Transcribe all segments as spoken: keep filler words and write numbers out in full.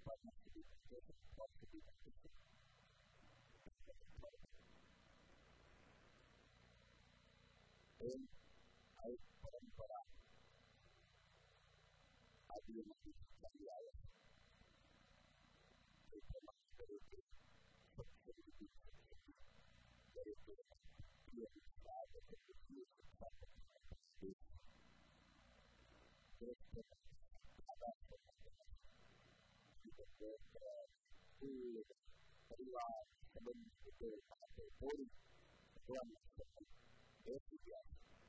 dan air perempuan ada yang masih dari air itu masih dari itu dari itu dari itu dia tidak ada sesuatu yang terjadi ada itu perilaku sebelum itu ada poli tuan itu dia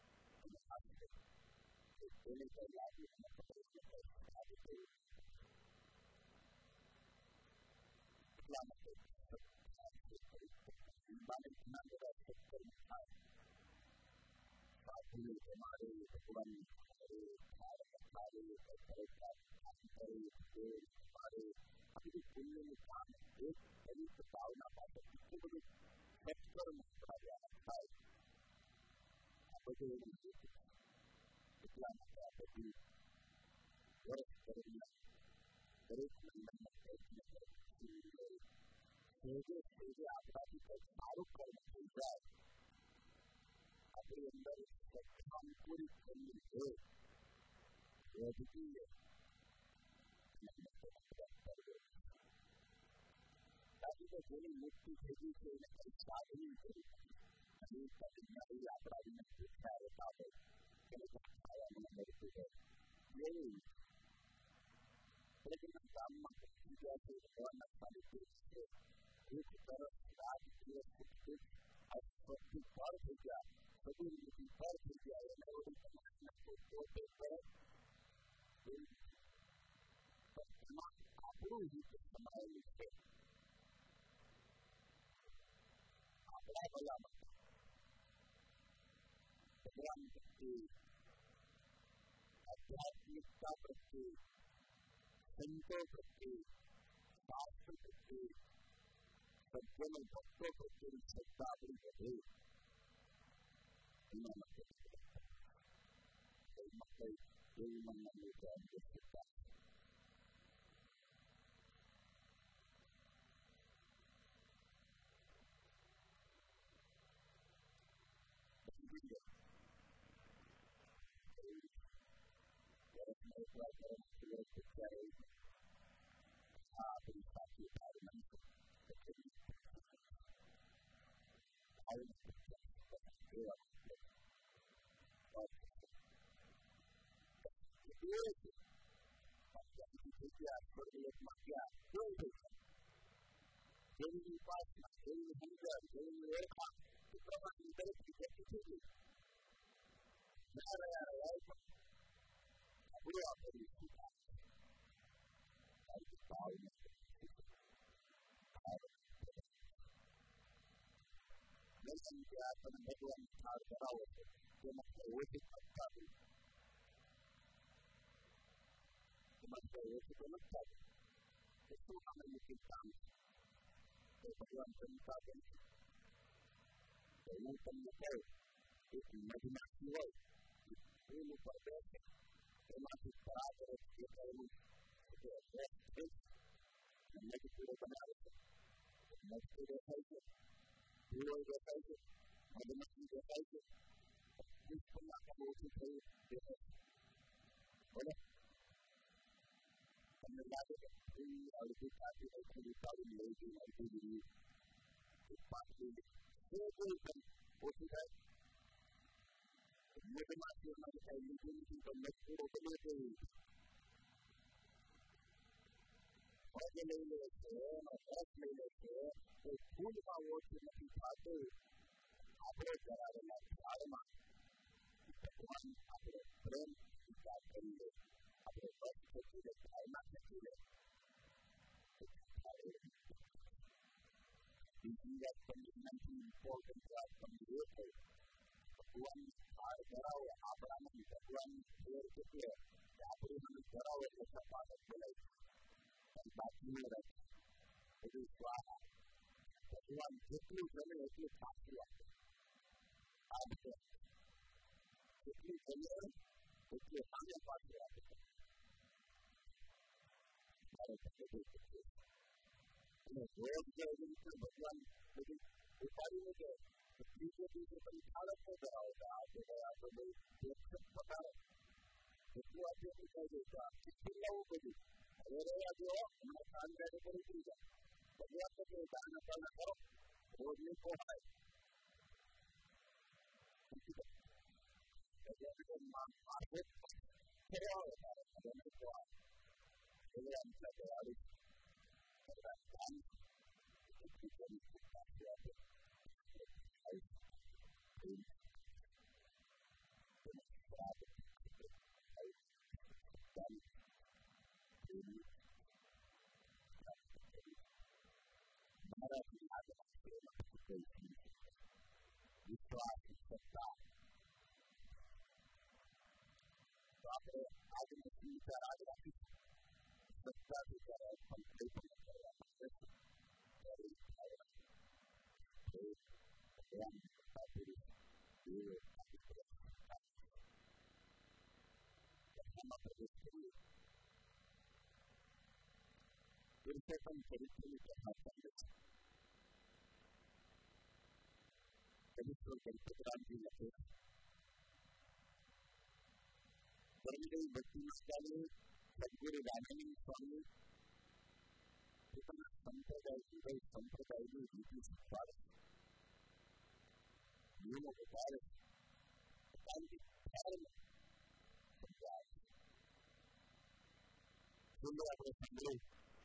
ini terjadi selama banyak menanda sektor saat ini kemarin kekuatan dari dari dari dari dari dari tapi di dunia ini jadi setahun apa itu betul sektor kerajaan baik apa itu Islam atau di luar dari dari jadi jadi apa itu baru kalau tidak apa yang dari campur itu jadi tapi jadi mesti jadi saat ini jadi tapi dari apa yang kita tahu kalau saya mengenai itu jadi bagaimana sama situasi orang tadi itu itu terus saat itu itu seperti baru saja sebelum itu baru saja yang orang mengenai itu itu pertama apa itu sama itu apa lama yang itu आध्यात्मिक प्रति संतों प्रति शास्त्र प्रति सज्जन भक्तों प्रति श्रद्धा बड़ी बढ़े कोई मन में जान दे सकता Jadi pas, jadi hingga, jadi mereka itu orang kita tidak itu. Cara yang lain, apa yang perlu kita harus tahu. Dan dia akan membuat harus tahu yang wajib tahu. Semasa itu semasa itu akan kita Tuhan tempatkan dengan penuh itu imajinasi ini berbeda termasuk pada kita ini sebagai menjadi tidak benar menjadi tidak baik tidak baik ada masih tidak baik itu pernah kamu itu boleh menjadi ini harus kita tidak tahu lagi lagi ini pasti itu kan usaha mungkin masih masih mungkin kita masih berbeza pada level itu pada level itu pun bahawa kita itu apa cara dengan cara Tuhan apa brand kita ini apa itu kita nak kita Hingga pemilihan impor dan pemilihan Tuhan Arjaraw Abraham Tuhan berkata Abraham Arjaraw berkata mulai tempat mulai itu suara Tuhan itu jadi itu pasti ada itu jadi itu hanya pasti ત્યારે તમે જોઈ શકીએ અને રોજ જઈને ભગવાન બધું ઉપાડીને કે ત્રીજો દિવસે તમે થાળક ન કરાવો કે આ તો ભાઈ આ તો બહુ એકસઠ પકાડો એટલું આપણે કહી દઉં તો આ કેટલું લાવવું બધું હવે રહ્યા જો હમણાં કાન ગાડી પર ઉતરી જાય ભગવાન તો કહે દાન અપાના કરો રોજ નહીં પહોંચાય માથે ફેરવા વધારે હવે નહીં તો આ એટલે આમ સાથે આવી દાન એટલું કરી શકતા આપણે મારાથી આગળ વિશ્વાસ સત્તા તો આપણે આજનો વિચાર આજ રાખીશું સત્તા વિચાર પણ કઈ પણ કરવા માટે ભગવાન સત્તા પુરુષ એવો કથામાં પ્રવેશ કરીએ પુરુષોત્તમ ચરિત્રની કથા ચાલે છે પવિત્ર ગણપતરામજી લખે પરમદેવ ભક્તિમાં સદગુરુ રામાનંદ સ્વામી પોતાના સંપ્રદાય ઉદય સંપ્રદાયની નીતિ શીખવાડે નિયમો બતાવે પોતાની ધર્મ સમજાવે બોલો આપણે સાંભળ્યું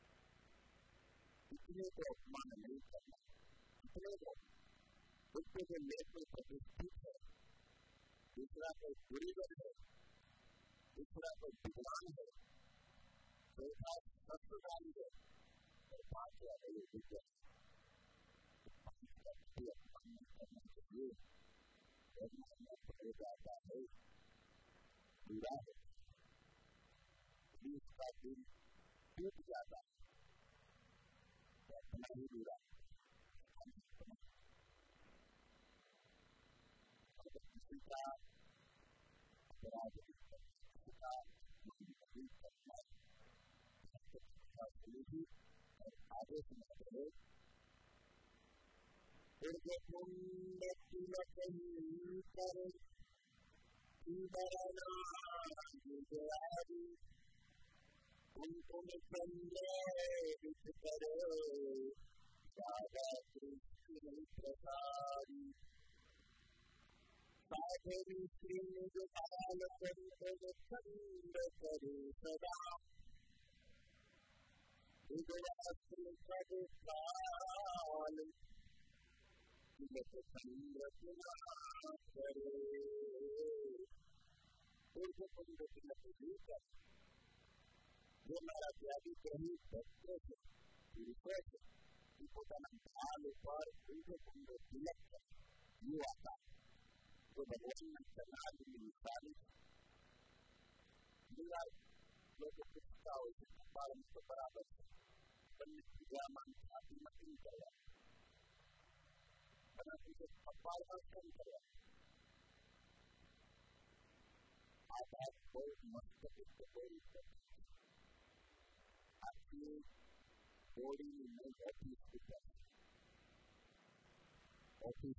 इतने को अपमान नहीं करना इतने को उसके जो लेख में प्रतिष्ठित है दूसरा कोई गुरुजन है दूसरा कोई विद्वान है चौथा संस्कृतानी है और पांचवा है विद्या अपमान नहीं करना चाहिए धर्म पकड़ जाता है बुरा है उसका दिल टूट जाता है अपना ही बुरा किसी का अपराध किसी का नहीं करना और आगे सुना रहे कुंड तिलक कर गुजरारी कुमकुम चंद्रित करो राधा कृष्ण प्रसारी साधु श्री गोपाल पंकज खंड करे सदा उदयास्त्र पद काल तिलक चंद्र करे कुंड तिलक कर जो मारा त्यागी कहीं भक्तों से पुरुषों से પોતાના ભાવ ઉપર ઊંધો ઊંધો તિલક યુ હતા તો ભગવાનના ચરણાની નિશાની ઘણીવાર લોકો પૂછતા હોય છે કપાળ તો બરાબર છે બંને પૂજામાં છાતીમાં કેમ કરવા પરંતુ તે કપાળમાં કેમ કરવા આ વાત બહુ મસ્ત રીતે બહુ આખી બોડીની મૂળ ઓફિસ ઉપર ઓફિસ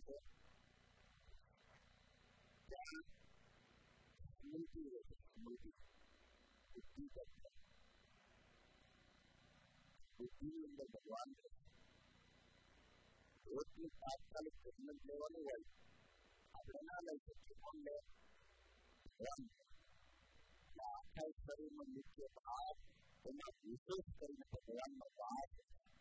ત્યાં સ્મૃતિ રહે છે સ્મૃતિ બુદ્ધિ કરતા બુદ્ધિની અંદર ભગવાન રહે રોજની તાત્કાલિક ટ્રીટમેન્ટ લેવાનું હોય આપણે ના લઈ શકીએ કોણ લે ભગવાન આખા શરીરનો મુખ્ય ભાગ એમાં વિશેષ કરીને ભગવાનનો વાસ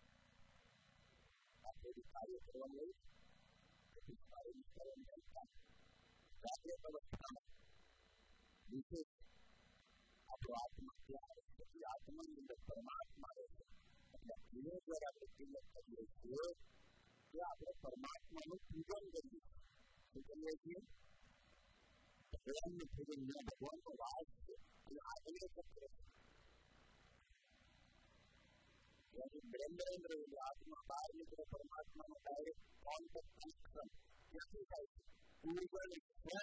આપણે કાર્ય કરવાનું હોય પછી કાર્યની કરવાની કાર્ય અવસ્થામાં વિશેષ આપણો આત્મા ત્યાં આવે પછી આત્માની અંદર પરમાત્મા રહે છે એટલે ધીરે દ્વારા આપણે તિલક કરીએ છીએ કે આપણે પરમાત્માનું પૂજન કરીએ શું કરીએ છીએ ભગવાનનું પૂજન જ્યાં ભગવાનનો વાસ છે અને આગળ ચક્ર છે બ્રહ્મેન્દ્ર આત્મા બહાર નીકળે પરમાત્માનો ડાયરેક્ટ કોન્ટેક્ટ કનેક્શન ક્યાંથી થાય છે પૂજન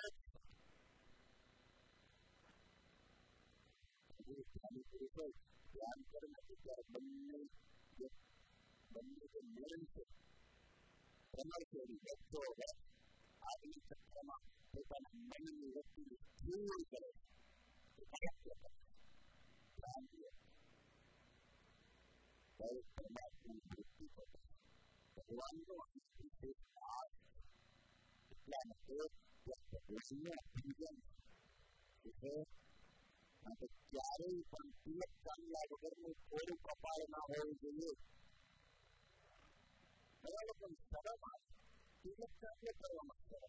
સ્વચ્છ જ્ઞાની પુરુષ હોય ધ્યાન કરે નથી ત્યારે બંને બંને જે મન છે પ્રમાણ છે એની વ્યક્તો આગની ચક્રમાં પોતાના મનની વ્યક્તિની પૂર્ણ કરે ધ્યાન દે દરેક પરમાત્માની વૃત્તિ પર ભગવાનનો વિશેષ ભાગ એટલા માટે ભગવાનનું પૂજન છે માટે ક્યારેય પણ તિલક ચાંદલા વગરનું થોડું કપાળ ના હોવું જોઈએ. ઘણા લોકો શરમ આવે તિલક ચાંદલે કરવામાં શરમ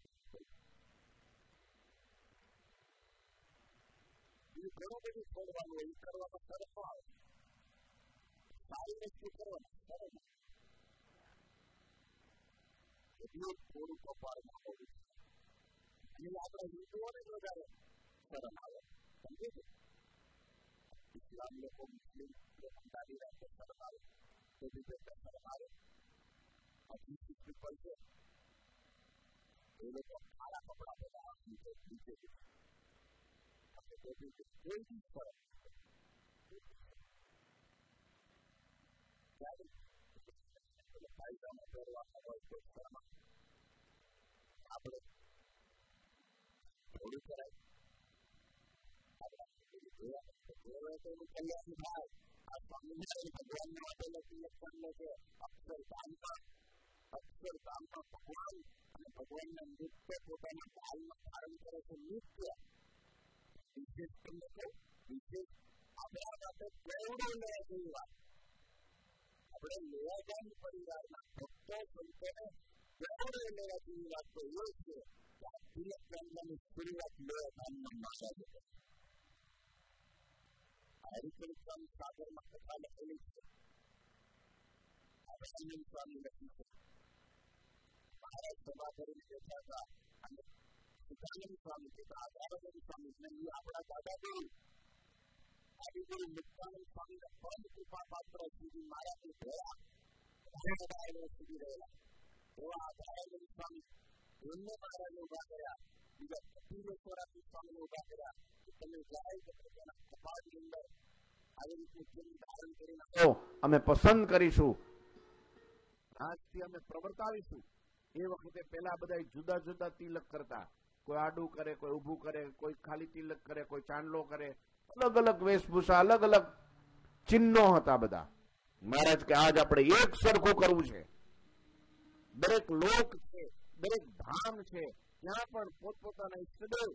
એ ઘણું બધું છોડવાનું હોય એ કરવામાં શરમ આવે સારી વસ્તુ કરવાની શરમ એટલું થોડું કપાળ ના હોવું અને આપણા હિન્દુઓને જ વધારે શરમ આવે સમજે છે. ઇસ્લામ લોકો મુસ્લિમ લોકો દાદી રાખે શરમ આવે તો બીજે શરમ આવે અભિષિક પીપલ છે એ લોકો કાળા કપડા બધા નીચે નીચે કોઈ બી શરમ ત્યારે ફાયદામાં પહેરવાના હોય તો શરમ આપણે થોડું કરાય કલ્યાણ થાય આ સ્વામિનારાયણ ભગવાનને આપેલો તિલકચંદ્ર છે અક્ષરધામમાં અક્ષરધામમાં ભગવાન અને ભગવાનના નિત્ય પોતાના ઢાલમાં ધારણ કરે છે નિત્ય વિશેષ તમને કહું વિશેષ આપણે આ માટે કેવડું લેવા જેવી વાત આપણે લેવાદાન પરિવારના ભક્તો સંતોને કેવડું લેવા જેવી વાત તો એ છે કે આ તિલકચંદ્રની શરૂઆત લેવાદાનમાં મહારાજ છે. હરિચરિત્રમ સાગરમાં કથા લખેલી છે આનંદ સ્વામી લખી છે મહારાજ સભા કરીને બેઠા હતા અને સુખાનંદ સ્વામી કહેતા આનંદ સ્વામી એ આપણા દાદા ગુરુ આદિગુરુ મુક્તાનંદ સ્વામીના પદ કૃપા પાત્ર સુધી મારાથી થયા ઘણા સુધી રહેલા એવા આનંદ સ્વામી એમને મહારાજને ઉભા કર્યા બીજા કપિલેશ્વરાથી સ્વામીને ઉભા કર્યા તમે જાય તો પોતાના કપાળની અંદર આવી રીતે ધારણ કરીને અમે પસંદ કરીશું આજથી અમે પ્રવર્તાવીશું. એ વખતે પેલા બધા જુદા જુદા તિલક કરતા કોઈ આડું કરે કોઈ ઊભું કરે કોઈ ખાલી તિલક કરે કોઈ ચાંદલો કરે અલગ અલગ વેશભૂષા અલગ અલગ ચિહ્નો હતા બધા. મહારાજ કે આજ આપણે એક સરખું કરવું છે. દરેક લોક છે દરેક ધામ છે ત્યાં પણ પોતપોતાના ઈષ્ટદેવ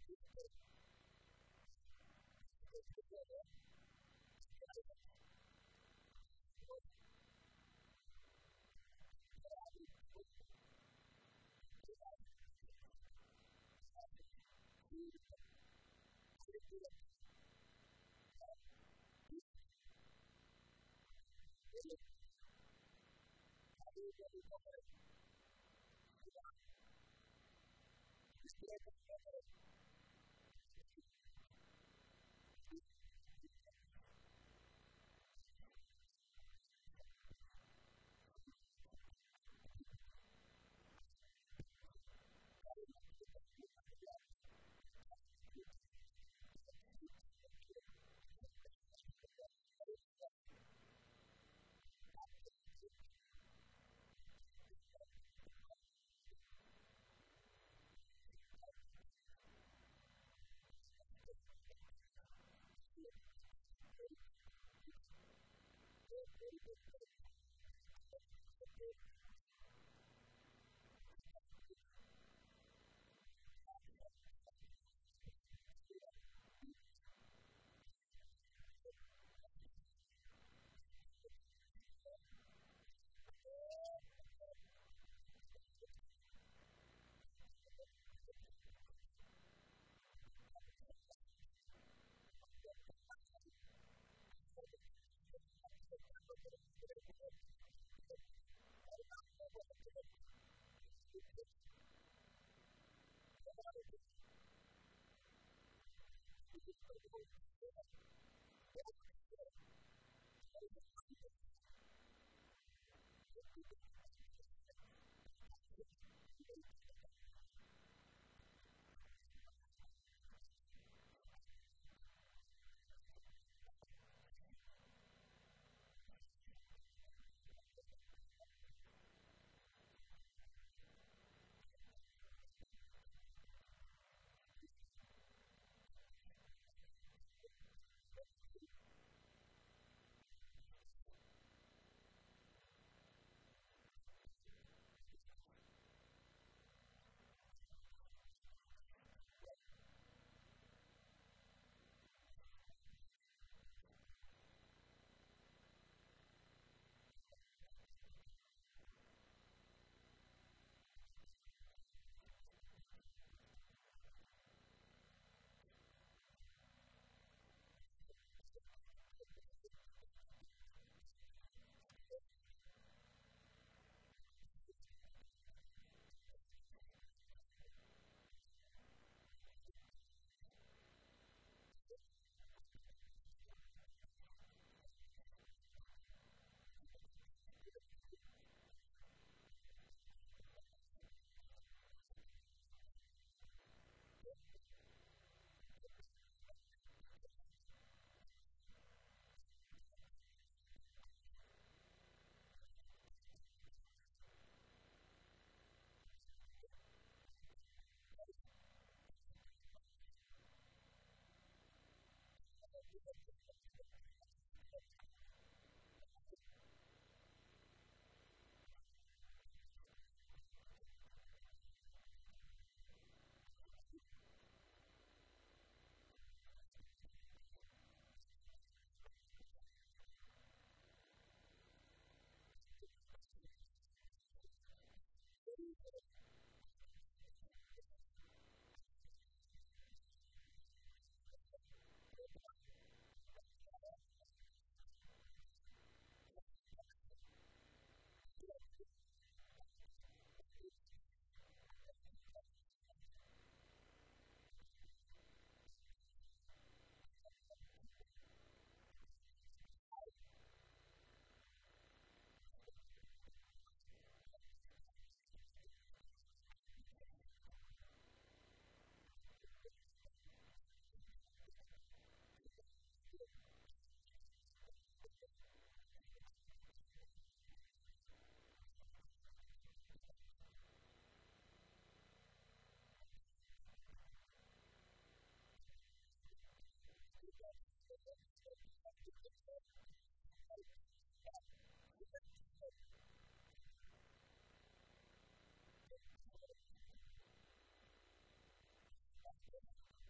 Thank you.